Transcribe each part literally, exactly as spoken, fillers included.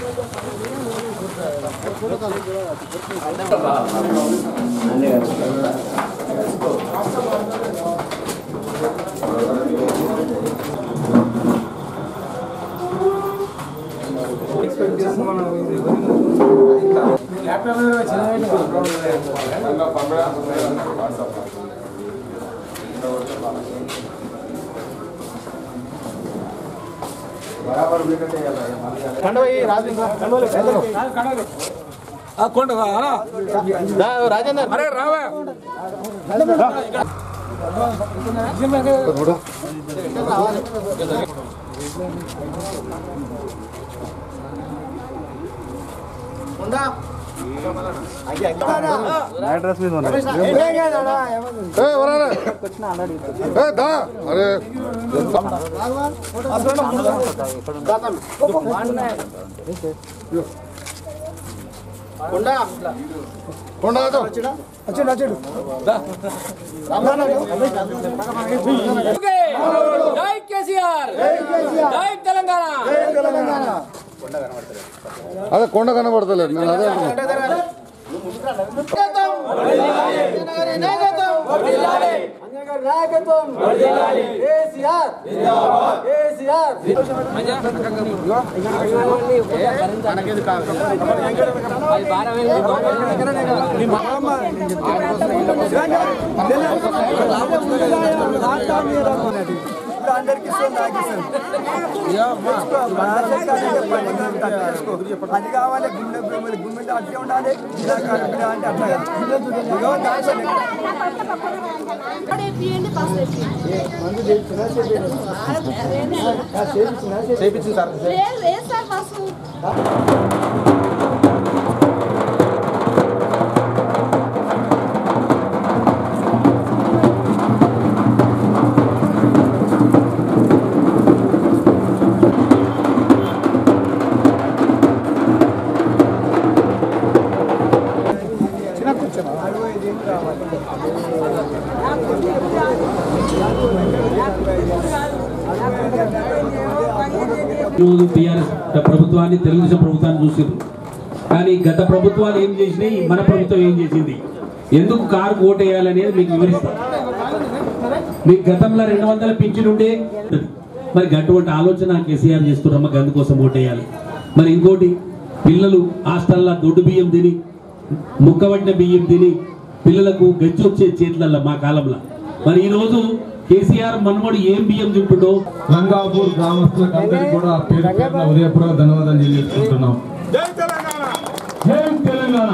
राजेंद्र अरे रावा అడ్రస్ మీద ఉన్నాయి ఏ వరారా ఏ దా అరే కొండ కొండ తో వచ్చాడు వచ్చాడు జై కేసీఆర్ జై తెలంగాణ జై తెలంగాణ అదే కొండ కనబడతలేదు నేను అదే అందరికి అది కావాలి గుండె గుండె అట్టే ఉండాలి అంటే అట్లా చేయించింది సార్ టీఆర్ఎస్ ప్రభుత్వాన్ని తెలుగుదేశం ప్రభుత్వాన్ని చూసారు కానీ గత ప్రభుత్వాలు ఏం చేసినాయి మన ప్రభుత్వం ఏం చేసింది ఎందుకు కారు ఓటేయాలనేది మీకు వివరిస్తాను. మీకు గతంలో రెండు వందల పింఛన్ ఉండే మరి అటువంటి ఆలోచన కేసీఆర్ చేస్తున్నారమ్మ గందు కోసం ఓటేయాలి. మరి ఇంకోటి పిల్లలు హాస్టల్లో దొడ్డు బియ్యం తిని ముక్కబడిన బియ్యం తిని పిల్లలకు గజ్జి వచ్చే చేతులల్లో మా కాలంలో మరి ఈరోజు కేసీఆర్ మనమోడు ఏం బియ్యం తింటుండో రంగాపూర్ గ్రామస్తులకు అందరికీ కూడా పేరు పేరున ఉదయపూర్వక ధన్యవాదాలు తెలియజేసుకుంటున్నాం. జై తెలంగాణ.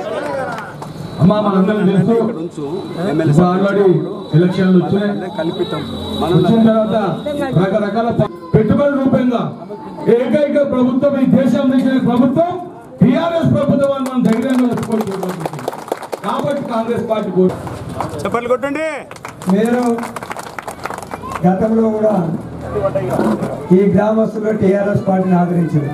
అమ్మా మనందరం తెలుసు ఆల్రెడీ ఎలక్షన్లు వచ్చినాయి. వచ్చిన తర్వాత రకరకాల పెట్టుబడి రూపంగా ఏకైక ప్రభుత్వం ఈ దేశం నుంచి ప్రభుత్వం టీఆర్ఎస్ ప్రభుత్వం అని మనం ధైర్యంగా చెప్పుకోవచ్చు. కాబట్టి కాంగ్రెస్ పార్టీ కూడా చెప్పలు కొట్టండి. మీరు గతంలో కూడా ఈ గ్రామస్తులు టీఆర్ఎస్ పార్టీని ఆదరించారు.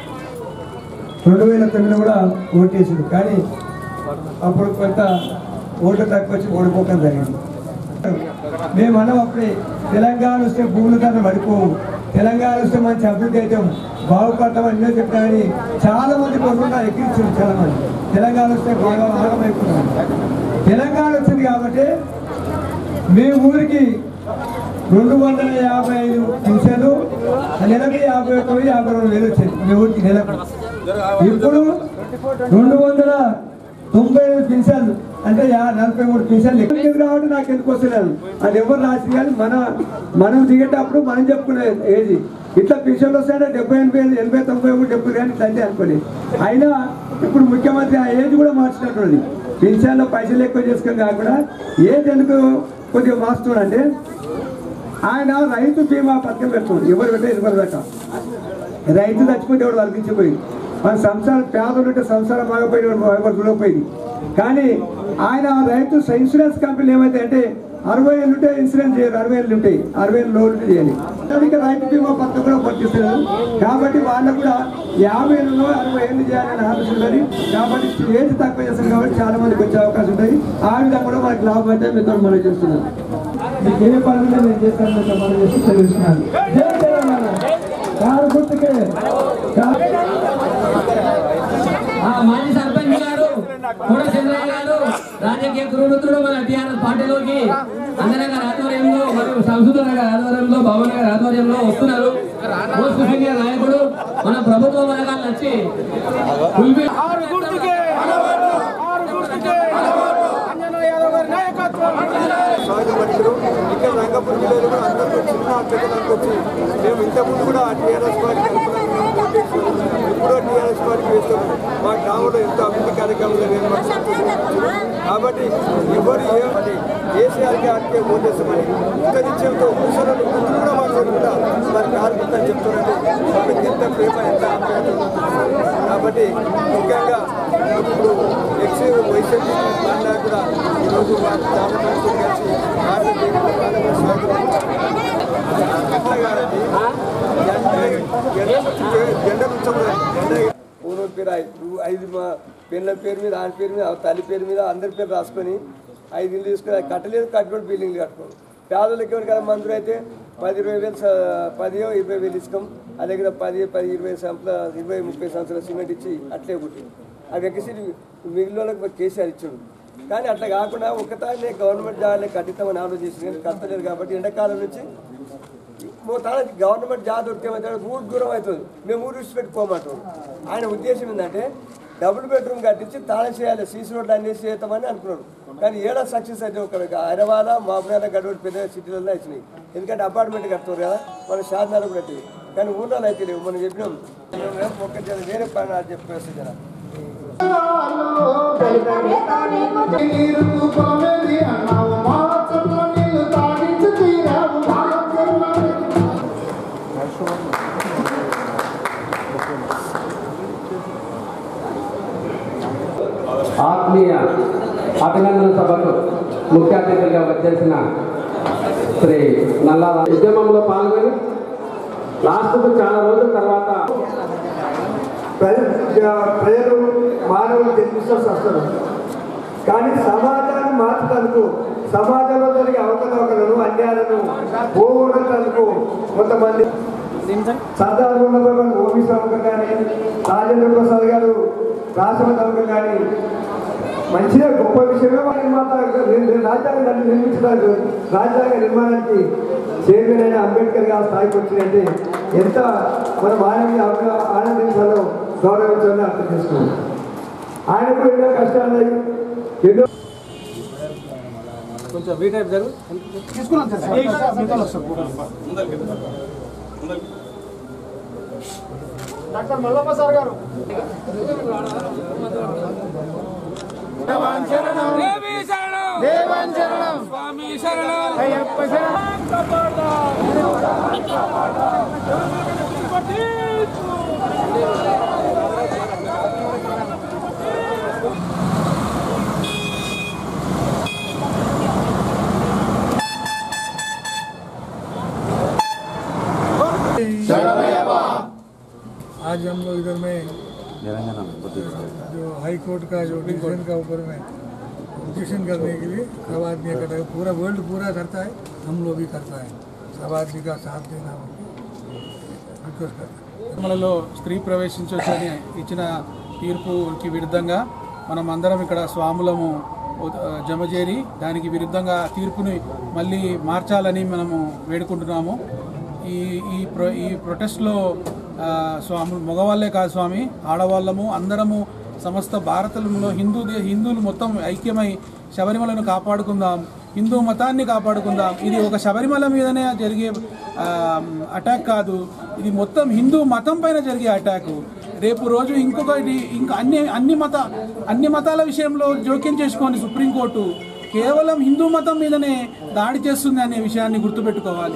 రెండు వేల తొమ్మిది కూడా ఓటేసారు. కానీ అప్పుడు కొంత ఓటు తక్కువ వచ్చి ఓడిపోవడం జరిగింది. మేము అన్నం అప్పుడే తెలంగాణ వస్తే భూముల ధర పడిపోవు, తెలంగాణ వస్తే మంచి అభివృద్ధి అయితే బాగుపడతాం అన్నో చెప్పామని చాలా మంది కొనుక్కున్నా ఎక్కించారు. చాలా మంది తెలంగాణ వస్తే బాగా ఆగమైపోతున్నాం. తెలంగాణ వచ్చింది కాబట్టి మీ ఊరికి రెండు వందల యాభై ఐదు పింఛన్లు నెలకి యాభై ఒక్క వెయ్యి యాభై రెండు వేలు వచ్చేది మీ ఊరికి నెలకు. ఇప్పుడు రెండు వందల తొంభై ఐదు పింఛన్లు అంటే నలభై మూడు పింఛన్లు ఎక్కువ కాబట్టి నాకు ఎందుకు వస్తలేదు. అది ఎవరు రాసి కానీ మన మనం దిగేటప్పుడు మనం చెప్పుకునే ఏది ఇట్లా పింఛన్లు వస్తాయంటే డెబ్బై ఎనభై ఎనభై తొంభై ఒకటి డెబ్బై కానీ తండ్రి అనుకోలేదు. అయినా ఇప్పుడు ముఖ్యమంత్రి ఆ ఏజ్ కూడా మార్చినట్టున్నది. పింఛన్లో పైసలు ఎక్కువ చేసుకొని కాకుండా ఏజ్ ఎందుకు కొద్దిగా మార్చుతున్నాడంటే ఆయన రైతు బీమా పథకం పెడుతుంది. ఎవరు పెట్టే ఎవరు పెట్ట రైతు చచ్చిపోతే ఎవరు వర్గించిపోయింది. మన సంసారం పేదలు ఉంటే సంసారం బాగపోయి ఎవరు చూడకపోయింది. కానీ ఆయన రైతు ఇన్సూరెన్స్ కంపెనీలు ఏమైతే అంటే అరవై ఏళ్ళు ఉంటే ఇన్సూరెన్స్ చేయరు, అరవై ఏళ్ళు ఉంటాయి, అరవై ఏళ్ళు లోన్ చేయాలి. ఇంకా రైతు బీమా పథకం కూడా వర్తిస్తున్నారు. కాబట్టి వాళ్ళకు కూడా యాభై ఏళ్ళలో అరవై ఏళ్ళు చేయాలని ఆలోచన ఉన్నది. కాబట్టి ఏజ్ తక్కువ చేస్తారు కాబట్టి చాలా మందికి వచ్చే అవకాశం ఉంటుంది. ఆ విధంగా కూడా మనకి లాభం అయితే మీతో మనం చేస్తున్నాం. మీకు ఏ పనులు నేను చేస్తాను మనం చేసి తెలుస్తున్నాను. జై తెలంగాణ. కారు గుర్తుకే గురుమిత్రుడు మన టీఆర్ఎస్ పార్టీలోకి అంజన గారి ఆధ్వర్యంలో మరియు సంసుధర గారి ఆధ్వర్యంలో భవన్ గారి ఆధ్వర్యంలో వస్తున్నారు. మోస్ట్ సీనియర్ నాయకుడు మన ప్రభుత్వ పథకాలు వచ్చి సాగుబడులు ఇక్కడ రంగపూర్ జిల్లాలో కూడా అందరూ చిన్న అభ్యర్థులకు వచ్చి మేము ఇంతకుముందు కూడా టీఆర్ఎస్ పార్టీ ఇప్పుడు టీఆర్ఎస్ పార్టీ వేస్తాము. మా గ్రామంలో ఎంతో అభివృద్ధి కార్యక్రమాలు నిర్వహిస్తున్నాం. కాబట్టి ఎవరు ఏమని కేసీఆర్కి ఆర్కే ఓటు చేస్తామని ఇంత నిశ్చయంతో ముసలు ముందు కూడా మాట్లాడుకుంటా మరి కార్మికులు చెప్తున్నారంటే వాళ్ళకి ఎంత ప్రేమ ఎంత ఆప్యాయత. కాబట్టి ముఖ్యంగా ఇప్పుడు ఎక్స్ వైసీపీ మాట్లాడి కూడా ఈరోజు వారి చాలా మంది కలిసి జెండా పూర్వ పేరు ఐదు మా పిల్లల పేరు మీద ఆయన పేరు మీద తల్లి పేరు మీద అందరి పేరు రాసుకొని ఐదు ఇల్లు తీసుకుని కట్టలేదు కట్టుకోండి బిల్డింగ్లు కట్టుకోండి. పేదలకు ఎవరు కదా మందులు అయితే పది ఇరవై వేలు పదియో ఇరవై వేలు ఇస్తాం. అదే దగ్గర పది పది ఇరవై సంవత్సరాలు ఇరవై ముప్పై సంవత్సరాల సిమెంట్ ఇచ్చి అట్లే కుట్టి అవి ఎక్కసి మిగిలిన వాళ్ళకి కేసీఆర్ ఇచ్చాడు. కానీ అట్లా కాకుండా ఒకసారి గవర్నమెంట్ జాబ్లే కట్టిస్తామని ఆలోచించింది కానీ కట్టలేదు. కాబట్టి ఎండాకాలం నుంచి తన గవర్నమెంట్ జాబ్ దొరికేమైతే ఊరు దూరం అవుతుంది. మేము ఊరు విడిచి పెట్టుకోమంటాం. ఆయన ఉద్దేశం ఏంటంటే డబుల్ బెడ్రూమ్ కట్టించి తాళం చేయాలి, సీసీ రోడ్లు అన్నీ చేస్తామని అనుకున్నాడు. కానీ ఏడా సక్సెస్ అయితే ఒక హైదరాబాద్ మామూలు గడవడి పెద్ద సిటీలలో వచ్చినాయి. ఎందుకంటే అపార్ట్మెంట్ కడతారు కదా మన శాసనాలు కూడా అవుతాయి. కానీ ఊళ్ళో అయితే లేవు. మనం చెప్పినాం ఒక్క జన వేరే పని అది చెప్పేసి జన ఆత్మీయ అభినందన సభకు ముఖ్య అతిథులుగా వచ్చేసిన శ్రీ నల్లా ఉద్యమంలో పాల్గొని లాస్ట్కు చాలా రోజుల తర్వాత ప్రజలు మానవులు తెలిపిస్తూ వస్తారు. కానీ సమాజాన్ని మార్చడానికి సమాజంలో జరిగే అవకతవకలను అన్యాయాలను పోగొట్టడానికి కొంతమంది సర్దార్ ఓబీ సభకు కానీ రాజేంద్ర ప్రసాద్ గారు రాష్ట్రపతి సభకు కానీ మంచిగా గొప్ప విషయమే నిర్మాత రాజ్యాంగాన్ని నిర్మించడానికి రాజ్యాంగ నిర్మాణానికి చైర్మన్ అయిన అంబేద్కర్ గారు స్థాయికి వచ్చిందంటే ఎంత మన మానవీయ ఆనందించాలో గౌరవించాలని అర్థం చేసుకున్నాం. ఆయనకు ఎన్నో కష్టాలు ఎన్నో కొంచెం వీ టైప్ జరుగు తీసుకున్నాం డాక్టర్ మల్లప్ప సార్ గారు దేవాన్ శరణం దేవి శరణం దేవాన్ శరణం స్వామి శరణం అయ్యప్ప శరణం కాపాడా కాపాడా आज हम लोग इधर में जो हाई कोर्ट का जो डिसीजन का ऊपर में ऑब्जेक्शन करने के लिए सब आदमी करता है. पूरा वर्ल्ड पूरा करता है, हम लोग भी करता है. सब आदमी का साथ देना रिक्वेस्ट करता है. మనలో స్త్రీ ప్రవేశించొచ్చని ఇచ్చిన తీర్పుకి విరుద్ధంగా మనం అందరం ఇక్కడ స్వాములము జమజేరి దానికి విరుద్ధంగా తీర్పుని మళ్ళీ మార్చాలని మనము వేడుకుంటున్నాము. ఈ ఈ ప్రొ ఈ ప్రొటెస్ట్లో స్వామి మగవాళ్ళే కాదు స్వామి ఆడవాళ్ళము అందరము సమస్త భారతంలో హిందూ హిందువులు మొత్తం ఐక్యమై శబరిమలను కాపాడుకుందాం, హిందూ మతాన్ని కాపాడుకుందాం. ఇది ఒక శబరిమల మీదనే జరిగే అటాక్ కాదు, ఇది మొత్తం హిందూ మతం పైన జరిగే అటాక్. రేపు రోజు ఇంకొకటి ఇంకా అన్ని అన్ని మత అన్ని మతాల విషయంలో జోక్యం చేసుకొని సుప్రీంకోర్టు కేవలం హిందూ మతం మీదనే దాడి చేస్తుంది అనే విషయాన్ని గుర్తుపెట్టుకోవాలి.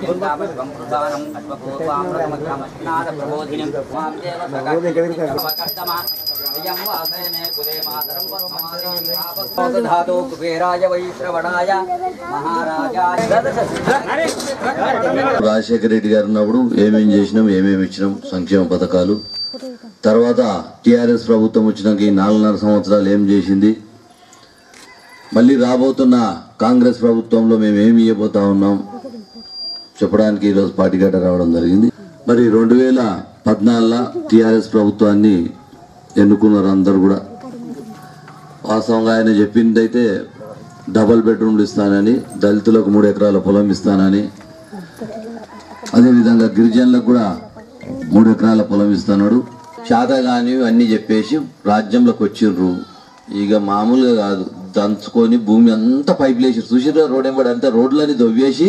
రాజశేఖర రెడ్డి గారు ఉన్నప్పుడు ఏమేం చేసినాం, ఏమేమి ఇచ్చినాం సంక్షేమ పథకాలు, తర్వాత టీఆర్ఎస్ ప్రభుత్వం వచ్చినాక ఈ నాలుగున్నర సంవత్సరాలు ఏం చేసింది, మళ్ళీ రాబోతున్న కాంగ్రెస్ ప్రభుత్వంలో మేము ఏమి ఇవ్వబోతా ఉన్నాం చెప్పడానికి ఈరోజు పార్టీ గట్ట రావడం జరిగింది. మరి రెండు వేల పద్నాలుగులో టీఆర్ఎస్ ప్రభుత్వాన్ని ఎన్నుకున్నారు అందరు కూడా. వాస్తవంగా ఆయన చెప్పిందైతే డబల్ బెడ్రూమ్లు ఇస్తానని, దళితులకు మూడు ఎకరాల పొలం ఇస్తానని, అదేవిధంగా గిరిజనులకు కూడా మూడు ఎకరాల పొలం ఇస్తున్నాడు. శాతగాని అన్నీ చెప్పేసి రాజ్యంలోకి వచ్చిర్రు. ఇక మామూలుగా కాదు, దంచుకొని భూమి అంతా పైపులు వేసి చూసిర్రు. రోడ్ ఎంబడి అంతా రోడ్లని దొవ్వేసి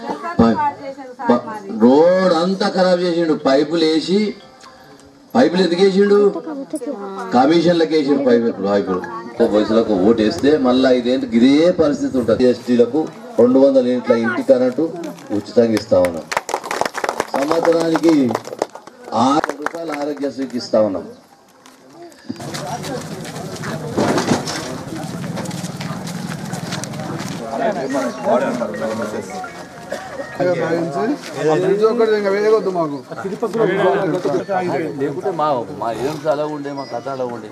రోడ్ అంతా ఖరాబ్ చేసిండు. పైపులు వేసి పైపులు ఎందుకు వేసిండు? కమిషన్లకు వేసిండు పైపులు. పైపులు వయసులకు ఓటు వేస్తే మళ్ళీ ఐదేంటి ఇదే పరిస్థితి ఉంటుంది. ఎస్టీలకు రెండు వందల ఇంట్ల ఇంటి కరెంటు ఉచితంగా ఇస్తా ఉన్నాం. సంవత్సరానికి ఆరు రూపాయలు ఆరోగ్యశ్రీకి ఇస్తా ఉన్నాం. లేకుంటే మా మా ఏం అలా ఉండే, మా కథ అలా ఉండే.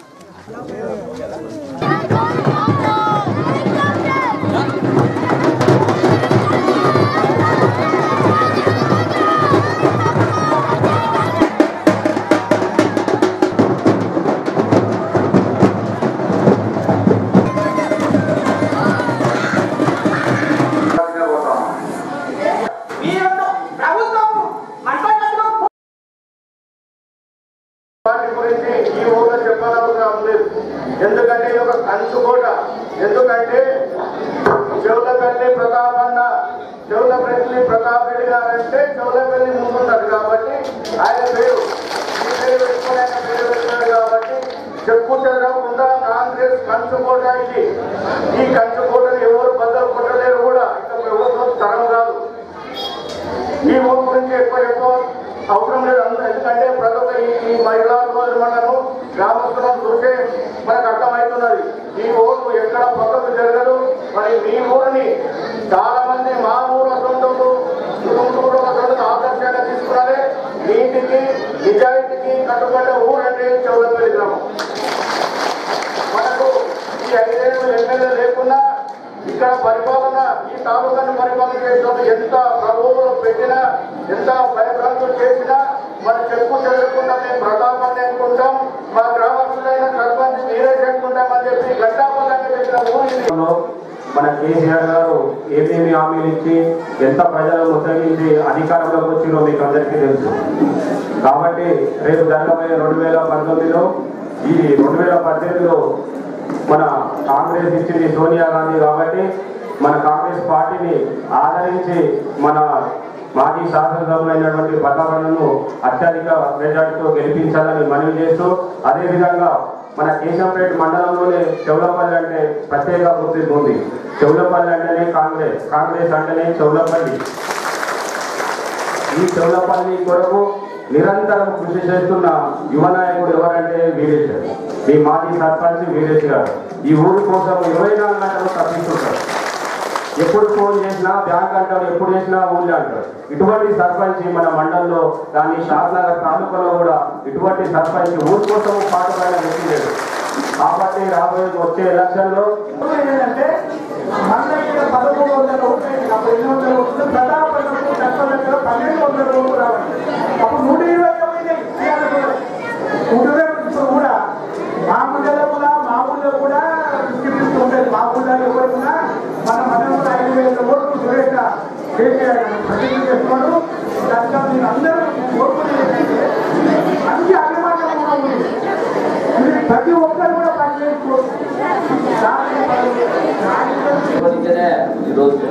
ఎందుకంటే ఇది ఒక కంచుకోట. ఎందుకంటే చెవులపల్లి ప్రతాప్ అన్న చెవులపల్లి ప్రతాప్ రెడ్డి గారు అంటే చెవులపల్లి ముందున్నారు కాబట్టి ఆయన పేరు ఈ పేరు పెట్టుకుని ఆయన పేరు పెట్టుకున్నారు కాబట్టి చెప్పు చెదరకుండా కాంగ్రెస్ కంచుకోట ఇది. ఈ కంచుకోటను ఎవరు బద్దలు కొట్టలేరు కూడా. ఇక్కడ ఎవరు తరం కాదు. ఈ ఊరు గురించి ఎక్కువ ఎక్కువ అవసరం లేదు. ఎందుకంటే ప్రతి ఒక్క ఈ మహిళా రోజు మనము గ్రామస్తులను చూసే మనకు అర్థమవుతున్నది. ఈ ఊరు ఎక్కడ పక్కకు జరగదు. మరి మీ ఊరిని చాలా మంది మా ఊరు సొంతలు కుటుంబ ఆదర్శంగా తీసుకున్నారే. నీటికి నిజాయితీకి కట్టుబడ్డ ఊరు అంటే చౌడపల్లి గ్రామం. మనకు ఈ ఐదేళ్ళు ఎమ్మెల్యే లేకున్నా ఇక్కడ పరిపాలన ఈ తాలూకాన్ని పరిపాలన చేసినప్పుడు ఎంత ప్రభువులు పెట్టినా ఎంత భయభ్రాంతులు చేసినా మన చెప్పు జరగకుండా మేము ప్రతాపాన్ని అనుకుంటాం. మా గ్రామస్తులైన సర్పంచ్ మీరే చేసుకుంటామని చెప్పి గట్టాపల్లంగా చెప్పిన ఊరు. మన కేసీఆర్ గారు ఏమేమి హామీలు ఇచ్చి ఎంత ప్రజలను మొత్తగించి అధికారంలోకి వచ్చిందో మీకు అందరికీ తెలుసు. కాబట్టి రేపు జరగబోయే రెండు వేల పంతొమ్మిదిలో ఈ రెండు వేల పద్దెనిమిదిలో మన కాంగ్రెస్ ఇచ్చింది సోనియా గాంధీ కాబట్టి మన కాంగ్రెస్ పార్టీని ఆదరించి మన మాజీ శాసనసభ్యులైనటువంటి ప్రతాపన్నను అత్యధిక మెజార్టీతో గెలిపించాలని మనవి చేస్తూ, అదేవిధంగా మన కేశంపేట మండలంలోనే చెవులపల్లి అంటే ప్రత్యేక గుర్తింపు ఉంది. చెవులపల్లి అంటేనే కాంగ్రెస్, కాంగ్రెస్ అంటేనే చెవులపల్లి. ఈ చెవులపల్లి కొరకు నిరంతరం కృషి చేస్తున్న యువ నాయకుడు ఎవరంటే వీరేష్, ఈ మాజీ సర్పంచ్ వీరేష్ గారు. ఈ ఊరి కోసం ఇరవై నాలుగు గంటలు తప్పిస్తుంటారు. ఎప్పుడు ఫోన్ చేసినా బ్యాంక్ అంటారు, ఎప్పుడు చేసినా ఊళ్ళో అంటారు. ఇటువంటి సర్పంచ్ మన మండలంలో కానీ షాద్నగర్ తాలూకాలో కూడా ఇటువంటి సర్పంచ్ ఊరి కోసం పాటుపడిన వ్యక్తి లేదు. కాబట్టి రాబోయే వచ్చే ఎలక్షన్లో ఏంటంటే పదమూడు వందల ఓట్లు ఎన్ని వందల ఓట్లు ప్రతాపన్నకు చట్టంలో పన్నెండు వందల ఓట్లు రావాలి. అప్పుడు నూట ఇరవై తొమ్మిది నూట ఇరవై ఇప్పుడు కూడా మా ఊళ్ళో కూడా మా ఊళ్ళో కూడా డిస్ట్రిబ్యూట్ ఉంటుంది. మా ఊళ్ళో ఎవరున్నా మన మండలంలో ఐదు వేల ఓట్లు సురేఖ కేసీఆర్ ప్రతినిధి చేస్తున్నాడు. దాంట్లో మీరు అందరూ ఓట్లు మంచి అభిమానం కూడా ఉంది. ప్రతి ఒక్కరు కూడా పనిచేసుకోవచ్చు. ఈరోజు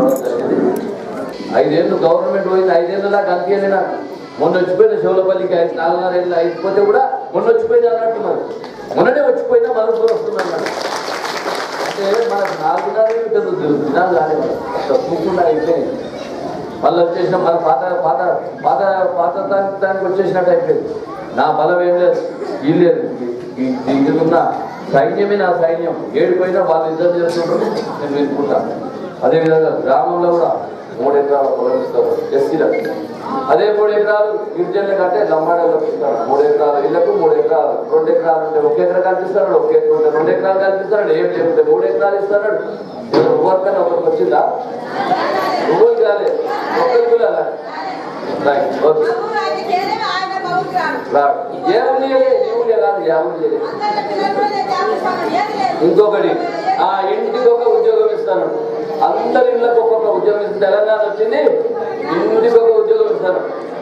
ఐదేళ్ళు గవర్నమెంట్ పోయింది. ఐదేళ్ళలా కనిపించలే నాకు. మొన్న వచ్చిపోయిన శివలపల్లికి ఐదు నాలుగున్నర ఏళ్ళు అయిపోతే కూడా మొన్న వచ్చిపోయింది అన్నట్టున్నారు. మొన్ననే వచ్చిపోయినా మళ్ళీ వస్తుంది అన్నారు. అంటే మనకు నాలుగున్నర దినాలు కానీ తప్పకుండా అయిపోయింది. మళ్ళీ వచ్చేసిన మన పాత పాత పాత పాత దానికి దానికి వచ్చేసినట్టు అయిపోయింది. నా బలం ఏం లేదు, ఈ లేదు. ఉన్న సైన్యమే నా సైన్యం. ఏడిపోయినా వాళ్ళు ఇద్దరు చేస్తుంటారు, నేను వినుకుంటాను. అదేవిధంగా గ్రామంలో కూడా మూడు ఎకరాల పొలం ఇస్తారు ఎస్సీలకు. అదే మూడు ఎకరాలు గిరిజనుల కంటే లంబాడలకు ఇస్తారు. మూడు ఎకరాలు ఇళ్లకు మూడు ఎకరాలు రెండు ఎకరాలు ఉంటే ఒక ఎకరా కల్పిస్తాడు, ఒక ఎకరా ఉంటే రెండు ఎకరాలు కల్పిస్తాడు. ఏం లేకుంటే మూడు ఎకరాలు ఇస్తాడు. ఎవరికైనా ఒకరికి వచ్చిందా? ఎవరికి రాలేదు, ఒక్కరికి రాలేదు. Right okay. ఇంకొకటి ఆ ఇంటికి ఒక ఉద్యోగం ఇస్తాను, అందరి ఇళ్ళకి ఒక్కొక్క ఉద్యోగం ఇస్తాను. తెలంగాణ వచ్చింది, ఇంటికి ఒక ఉద్యోగం ఇస్తాను.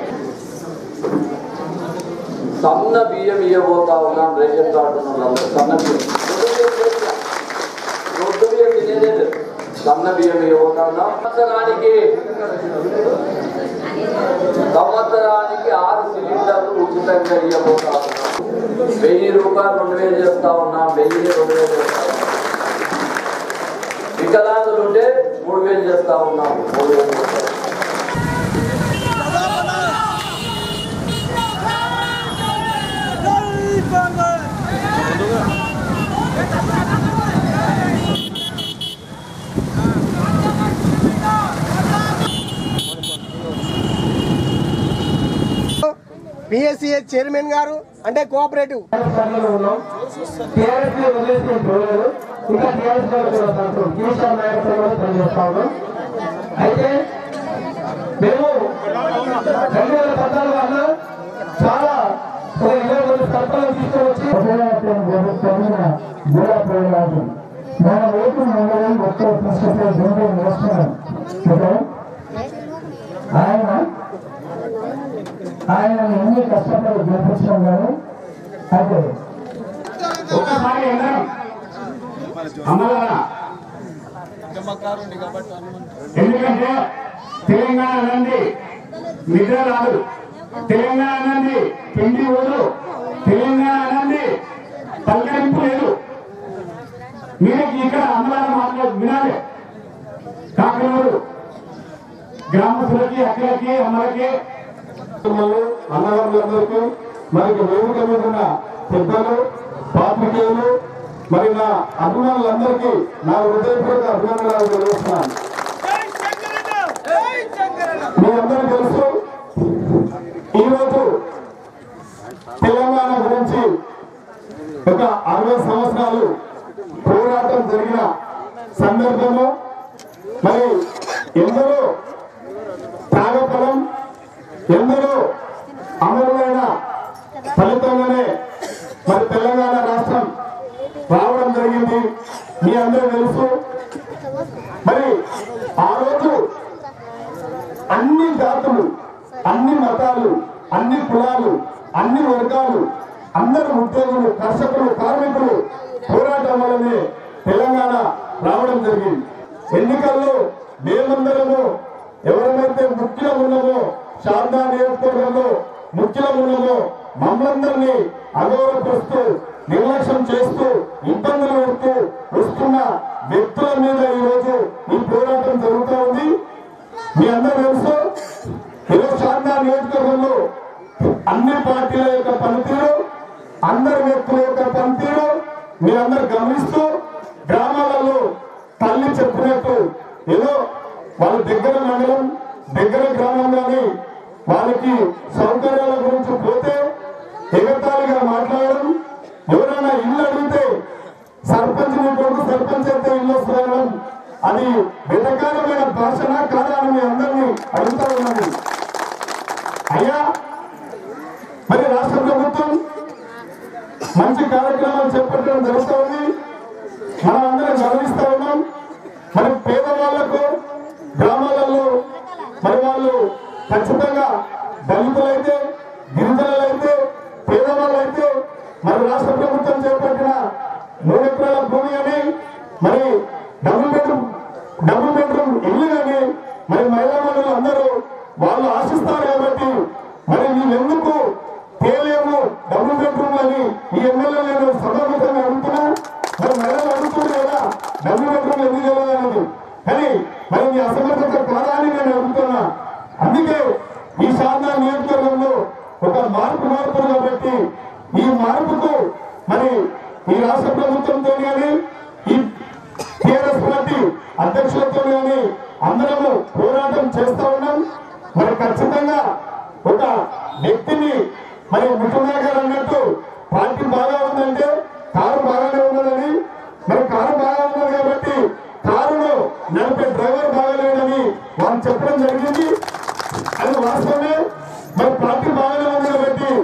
సన్న బియ్యం ఇవ్వబోతా ఉన్నాం, రేషన్ కార్డు సన్న బియ్యం, రొడ్డు బియ్యం తినేదే, సన్న బియ్యం ఇవ్వబోతా ఉన్నాం. సంవత్సరానికి సంవత్సరానికి ఆరు సిలిండర్లు ఉచితంగా ఇవ్వబోతా ఉన్నాం. వెయ్యి రూపాయలు రెండు వేలు చేస్తా ఉన్నాం, వెయ్యి రెండు వేలు చేస్తా ఉన్నాం. వికలాంగులు ఉంటే మూడు వేలు చేస్తా ఉన్నాం, మూడు వేలు చేస్తా ఉన్నాం. పిఎస్సిఎస్ చైర్మన్ గారు అంటే కోఆపరేటివ్ అయితే మేము రెండు వేల పద్నాలుగు అన్నా చాలా ఒక ఇరవై మంది సర్పంచ్ తీసుకొచ్చి మన రైతు మండలం ఒక్క ఆయన ఆయన ఎన్ని కష్టపడి గెలిపించడం కానీ అయితే ఒక్కసారి అమ్మలారా, ఎందుకంటే తెలంగాణ అనేది నిద్ర రాదు, తెలంగాణ అనేది తిండి ఊరు, తెలంగాణ అనేది పలకరింపు లేదు. మీరు ఇక్కడ అమ్మలారా మాట్లాడు వినాలి. కాకినాడు గ్రామస్తులకి, అక్కలకి, అమ్మలకి, అన్నగారులందరికీ, మనకి వేదిక మీద ఉన్న పెద్దలు, పాత్రికేయులు, మరి నా అభిమానులందరికీ నా హృదయపూర్వక అభినందనలు తెలియజేస్తున్నాను. మీ అందరూ తెలుసు, ఈరోజు తెలంగాణ గురించి ఒక అరవై సంవత్సరాలు పోరాటం జరిగిన సందర్భంలో మరి ఎందరో త్యాగఫలం, ఎందరో అమరులైన ఫలితంగానే మరి తెలంగాణ రాష్ట్రం రావడం జరిగింది. మీ అందరూ తెలుసు. మరి ఆ రోజు అన్ని జాతులు, అన్ని మతాలు, అన్ని కులాలు, అన్ని వర్గాలు, అందరు ఉద్యోగులు, కర్షకులు, కార్మికులు పోరాటం వల్లనే తెలంగాణ రావడం జరిగింది. ఎన్నికల్లో మేమందరము ఎవరైతే ముఖ్యం ఉన్నామో, శారదా నియోజకవర్గంలో ముఖ్యం ఉన్నామో, మమ్మల్ందరినీ అగౌరవపరుస్తూ, నిర్లక్ష్యం చేస్తూ, ఇబ్బందులు పెడుతూ వస్తున్న వ్యక్తుల మీద ఈరోజు ఈ పోరాటం జరుగుతూ ఉంది. మీ అందరూ తెలుసు, ఈరోజు శారదా నియోజకవర్గంలో అన్ని పార్టీల యొక్క పనితీరు, అందరి వ్యక్తుల యొక్క పనితీరు మీరందరూ గమనిస్తూ, గ్రామాలలో తల్లి చెప్పినట్టు ఏదో వాళ్ళ దగ్గర మండలం, దగ్గర గ్రామం కానీ వాళ్ళకి సౌకర్యాల గురించి పోతే ఎగతాళిగా మాట్లాడడం, ఎవరైనా ఇల్లు అడిగితే సర్పంచ్ నీ కొడుకు సర్పంచ్ అయితే ఇల్లు వస్తున్నాం, అది వెటకారమైన భాషన కాదా అని మీ అందరినీ అడుగుతా ఉన్నది. అయ్యా, మరి రాష్ట్ర ప్రభుత్వం మంచి కార్యక్రమాలు చేపట్టడం జరుగుతూ ఉంది, మనం అందరం గమనిస్తా ఉన్నాం. మరి పేదవాళ్లకు గ్రామాలలో మరి వాళ్ళు ఖచ్చితంగా దళితులైతే, గిరిజనులైతే, పేదవాళ్ళైతే మరి రాష్ట్ర ప్రభుత్వం చేపట్టిన మూడు ఎకరాల భూమి అని, మరి డబుల్ బెడ్రూమ్ డబుల్ బెడ్రూమ్ ఇల్లు అని మరి మహిళా మహిళలు అందరూ వాళ్ళు ఆశిస్తారు. కాబట్టి మరి నీవెందుకు తేలేము డబుల్ బెడ్రూమ్ అని ఈ ఎమ్మెల్యే నేను సభాముఖంగా అడుగుతున్నా. మరి మహిళలు అడుగుతుంది కదా డబుల్ బెడ్రూమ్ ఎందుకు తెలియదు కానీ మరి మీ అసమర్థత కాదా అని నేను అడుగుతున్నా. అందుకే ఈ శారదా నియోజకవర్గంలో ఒక మార్పు మార్పు కాబట్టి ఈ మార్పుకు మరి ఈ రాష్ట్ర ప్రభుత్వంతో కానీ ఈ టీఆర్ఎస్ పార్టీ అధ్యక్షులతో కానీ అందరము పోరాటం చేస్తా ఉన్నాం. మరి ఖచ్చితంగా ఒక వ్యక్తిని మరి ముఖ్యమంత్రి గారు అన్నట్టు పార్టీ బాగా ఉందంటే కారు బాగానే ఉన్నదని, మరి కారు బాగా ఉన్నది కాబట్టి కారులో నడిపే డ్రైవర్ బాగాలేదని వాళ్ళు చెప్పడం జరిగింది. అది వాస్తవమే. మరి పార్టీ బాగానే ఉంది కాబట్టి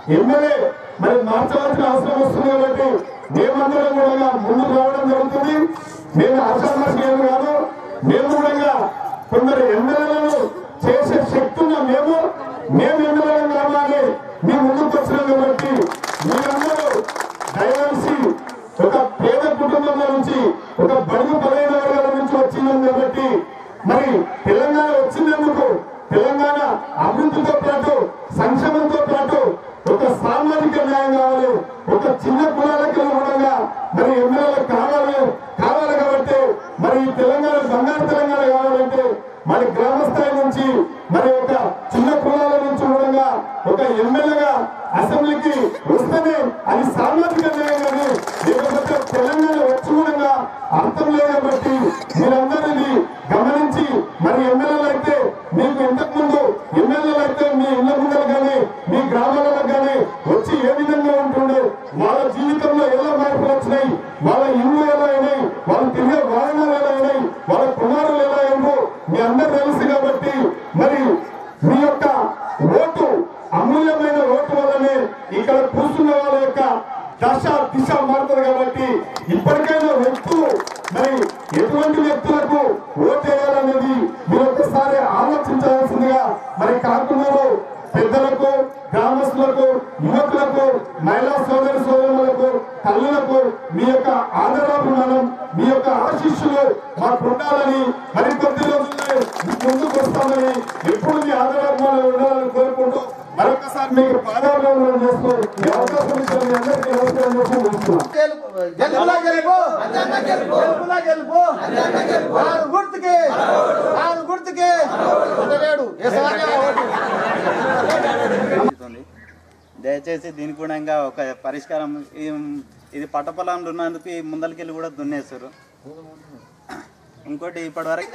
ఎమ్మెల్యే మరి మార్చవలసిన అవసరం వస్తుంది కాబట్టి మేమందరం కూడా ముందుకు రావడం జరుగుతుంది. మేము ఆశామాషం కాదు, మేము కూడా కొందరు ఎమ్మెల్యేలను చేసే శక్తి ఉన్న మేము మేము ఎమ్మెల్యేలను కావాలి మీ ముందుకు వచ్చినాం కాబట్టి మీరందరూ దయచేసి ఒక పేద కుటుంబం నుంచి ఒక బడుగు బలైన వర్గాల నుంచి వచ్చినాం కాబట్టి మరి తెలంగాణ వచ్చినందుకు తెలంగాణ అభివృద్ధితో పాటు సంక్షేమంతో పాటు ఒక సామాజిక న్యాయం కావాలి, ఒక చిన్న కులాలకు అనుగుణంగా మరి ఎమ్మెల్యేలకు కావాలి కావాలి కాబట్టి మరి ఈ తెలంగాణ బంగారు తెలంగాణ కావాలంటే మరి గ్రామ స్థాయి నుంచి మరి ఒక చిన్న కులాల నుంచి కూడా ఒక ఎమ్మెల్యేగా అసెంబ్లీకి వస్తేనే అది సామాజిక న్యాయం కానీ లేకపోతే తెలంగాణ వచ్చి కూడా అర్థం లేదు. కాబట్టి మీరందరినీ గమనించి మరి ఎమ్మెల్యేలు అయితే మీకు ఇంతకు ముందు ఎమ్మెల్యేలు అయితే మీ ఇళ్ల ముందలు కానీ మీ గ్రామాలలో కానీ వచ్చి ఏ విధంగా ఉంటుండే, వాళ్ళ జీవితంలో ఎలా మార్పులు వచ్చినాయి, వాళ్ళ ఇల్లు ఎలా అయినాయి, వాళ్ళు తిరిగే వాహనాలు ఎలా అయినాయి, వాళ్ళ కుమారులు ఎలా అయినారు మీ అందరూ తెలుసు. కాబట్టి మరి మీ యొక్క ఓటు అమూల్యమైన ఓటు వల్లనే ఇక్కడ కూర్చున్న వాళ్ళ యొక్క దశ దిశ మారుతుంది. కాబట్టి ఇప్పటికైనా వ్యక్తులు మరి ఎటువంటి వ్యక్తులకు ఓటు వేయాలనేది మీరు ఒక్కసారి ఆలోచించాల్సిందిగా మరి కాకుండా పెద్దలకు, గ్రామస్తులకు, యువకులకు, మహిళా సోదరి సోదరులకు, తల్లులకు మీ యొక్క ఆదరాభిమానం, మీ యొక్క ఆశీస్సులు మాకు ఉండాలని మరి కొద్ది రోజుల్లో ముందుకు వస్తామని ఎప్పుడు మీ ఆదరాభిమానాలు ఉండాలని కోరుకుంటూ మరొకసారి మీకు పాదాభివందనం చేస్తూ ఈ అవకాశం ఇచ్చిన మీ అందరికీ నమస్కారం చేస్తూ ముగిస్తున్నాను. దయచేసి దీనికి కూడా ఒక పరిష్కారం, ఇది పట్టపొలంలో ఉన్నందుకు ఈ ముందరికెళ్ళి కూడా దున్నేస్తారు. ఇంకోటి ఇప్పటి వరకు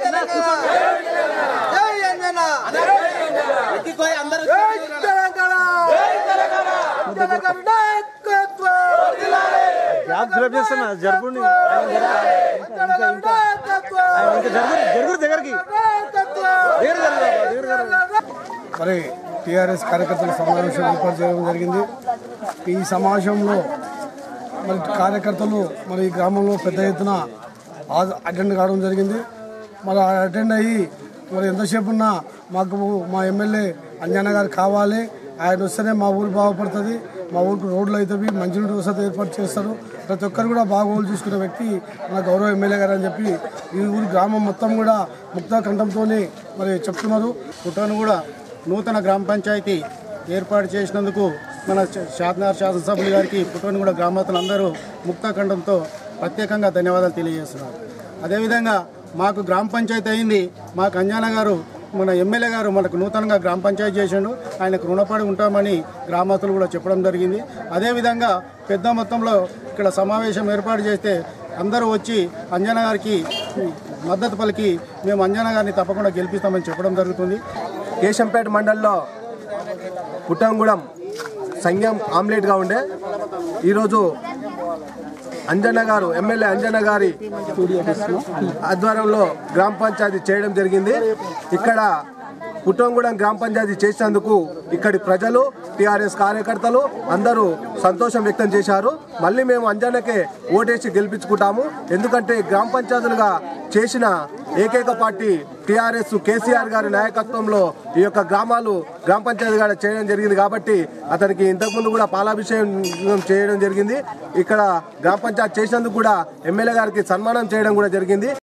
మరి టీఆర్ఎస్ కార్యకర్తల సమావేశం ఏర్పాటు చేయడం జరిగింది. ఈ సమావేశంలో మరి కార్యకర్తలు మరి ఈ గ్రామంలో పెద్ద ఎత్తున అటెండ్ కావడం జరిగింది. మరి అటెండ్ అయ్యి మరి ఎంతసేపు ఉన్నా మాకు మా ఎమ్మెల్యే అంజన్న గారు కావాలి, ఆయన వస్తేనే మా ఊరు బాగుపడుతుంది, మా ఊరికి రోడ్లు అవుతాయి, మంచినీటి వసతి ఏర్పాటు చేస్తారు, ప్రతి ఒక్కరు కూడా బాగోలు చూసుకునే వ్యక్తి మన గౌరవ ఎమ్మెల్యే గారు అని చెప్పి ఈ ఊరు గ్రామం మొత్తం కూడా ముక్తా కంఠంతో మరి చెప్తున్నారు. పుట్టను కూడా నూతన గ్రామ పంచాయతీ ఏర్పాటు చేసినందుకు మన షాద్నగర్ శాసనసభ్యులు గారికి పుట్టను కూడా గ్రామస్తులందరూ ముక్తాఖండంతో ప్రత్యేకంగా ధన్యవాదాలు తెలియజేస్తున్నారు. అదేవిధంగా మాకు గ్రామ పంచాయతీ అయింది, మాకు అంజన్న గారు మన ఎమ్మెల్యే గారు మనకు నూతనంగా గ్రామ పంచాయతీ చేసిండు, ఆయనకు రుణపడి ఉంటామని గ్రామస్తులు కూడా చెప్పడం జరిగింది. అదేవిధంగా పెద్ద మొత్తంలో ఇక్కడ సమావేశం ఏర్పాటు చేస్తే అందరూ వచ్చి అంజన్న గారికి మద్దతు పలికి మేము అంజన్న గారిని తప్పకుండా గెలిపిస్తామని చెప్పడం జరుగుతుంది. కేశంపేట మండలంలో పుట్టంగూడెం సంఘం ఆమ్లెట్గా ఉండే ఈరోజు అంజన్న గారు ఎమ్మెల్యే అంజన్న గారి ఆధ్వర్యంలో గ్రామ పంచాయతీ చేయడం జరిగింది. ఇక్కడ పుట్టంగూడెం గ్రామ పంచాయతీ చేసినందుకు ఇక్కడి ప్రజలు, టీఆర్ఎస్ కార్యకర్తలు అందరూ సంతోషం వ్యక్తం చేశారు. మళ్ళీ మేము అంజన్నకే ఓటేసి గెలిపించుకుంటాము. ఎందుకంటే గ్రామ పంచాయతీలుగా చేసిన ఏకైక పార్టీ టీఆర్ఎస్ కేసీఆర్ గారి నాయకత్వంలో ఈ యొక్క గ్రామాలు గ్రామ పంచాయతీగా చేయడం జరిగింది. కాబట్టి అతనికి ఇంతకుముందు కూడా పాలాభిషేకం చేయడం జరిగింది. ఇక్కడ గ్రామ పంచాయతీ చేసినందుకు కూడా ఎమ్మెల్యే గారికి సన్మానం చేయడం కూడా జరిగింది.